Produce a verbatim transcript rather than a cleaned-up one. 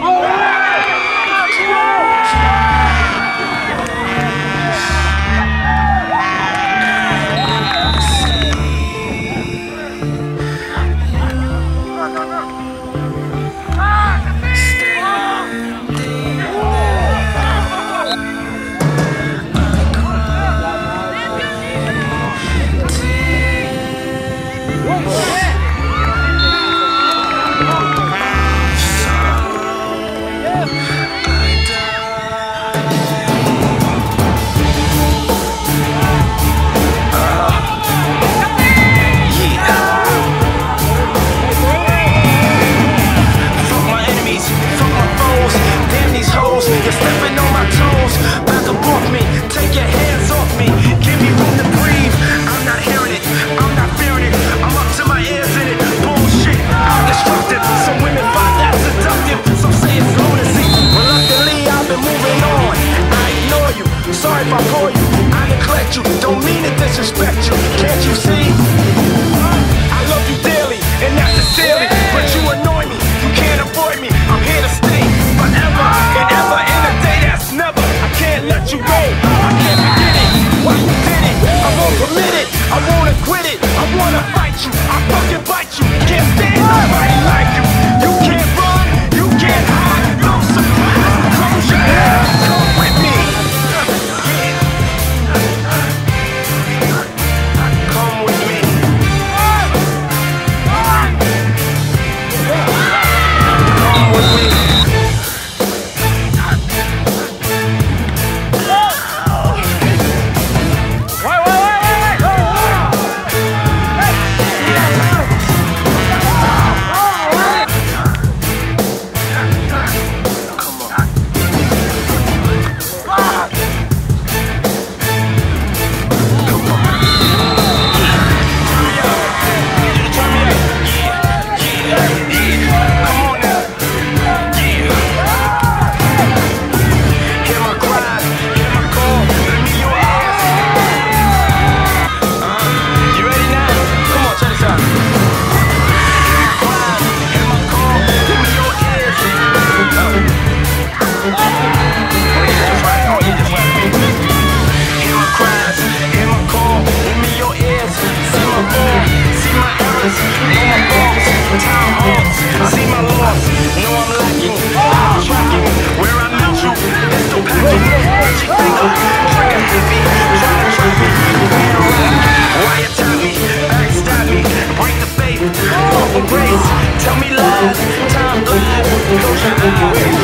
Sorry if I bore you, I neglect you, don't mean to disrespect you. Can't you see? I love you dearly, and not sincerely, but you annoy me, you can't avoid me. I'm here to stay forever and ever, and a day that's never. I can't let you go, I can't forget it. Why you did it? I won't permit it, I wanna quit it. I wanna fight you, I fucking bite you. Can't stand nobody like you. You can't run, you can't hide. No surprise, close your eyes, come with me. Tell me lies, time flies, close your eyes.